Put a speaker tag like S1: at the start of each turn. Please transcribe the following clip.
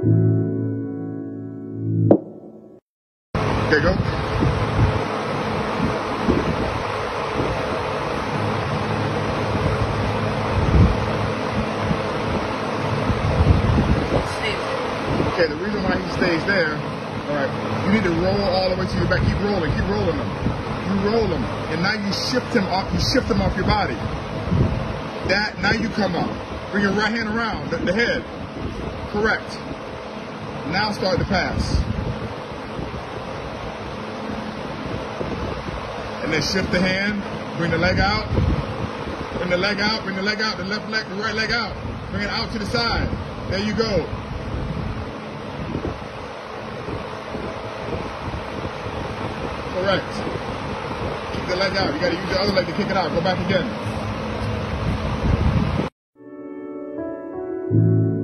S1: Okay, go. Okay, the reason why he stays there, all right, you need to roll all the way to your back. Keep rolling them. You roll them, and now you shift him off. You shift him off your body. Now you come up. Bring your right hand around the head. Correct. Now start the pass. And then shift the hand. Bring the leg out. Bring the leg out. Bring the leg out. The left leg, the right leg out. Bring it out to the side. There you go. Correct. Keep the leg out. You got to use the other leg to kick it out. Go back again.